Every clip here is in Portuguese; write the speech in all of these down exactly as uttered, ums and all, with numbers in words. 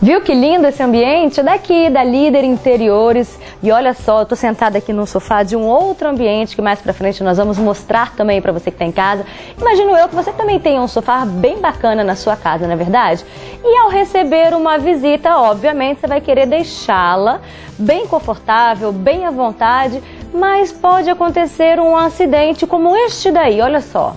Viu que lindo esse ambiente? Daqui, da Líder Interiores. E olha só, eu tô sentada aqui no sofá de um outro ambiente que mais pra frente nós vamos mostrar também pra você que tá em casa. Imagino eu que você também tenha um sofá bem bacana na sua casa, não é verdade? E ao receber uma visita, obviamente, você vai querer deixá-la bem confortável, bem à vontade, mas pode acontecer um acidente como este daí, olha só.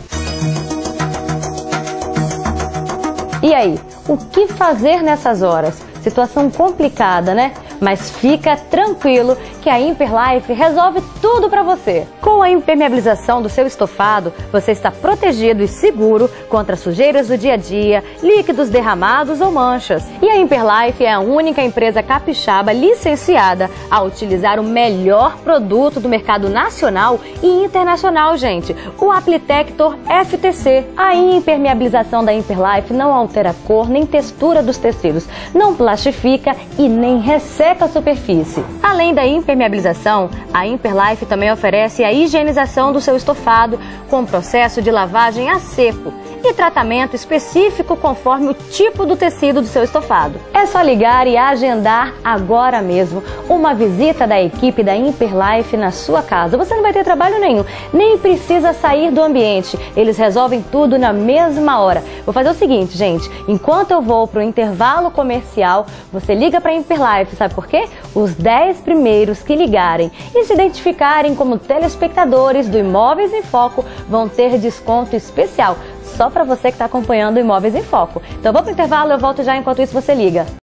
E aí, o que fazer nessas horas? Situação complicada, né? Mas fica tranquilo que a Imperlife resolve tudo para você. Com a impermeabilização do seu estofado, você está protegido e seguro contra sujeiras do dia a dia, líquidos derramados ou manchas. E a Imperlife é a única empresa capixaba licenciada a utilizar o melhor produto do mercado nacional e internacional, gente, o Aplitector F T C. A impermeabilização da Imperlife não altera a cor nem textura dos tecidos, não plastifica e nem resseca a superfície. Além da impermeabilização, a Imperlife também oferece a higienização do seu estofado com processo de lavagem a seco e tratamento específico conforme o tipo do tecido do seu estofado. É só ligar e agendar agora mesmo uma visita da equipe da Imperlife na sua casa. Você não vai ter trabalho nenhum, nem precisa sair do ambiente. Eles resolvem tudo na mesma hora. Vou fazer o seguinte, gente, enquanto eu vou para o intervalo comercial, você liga para a Imperlife, sabe por quê? Os dez primeiros que ligarem e se identificarem como telespectadores do Imóveis em Foco vão ter desconto especial, só para você que está acompanhando o Imóveis em Foco. Então vou para o intervalo, eu volto já, enquanto isso você liga.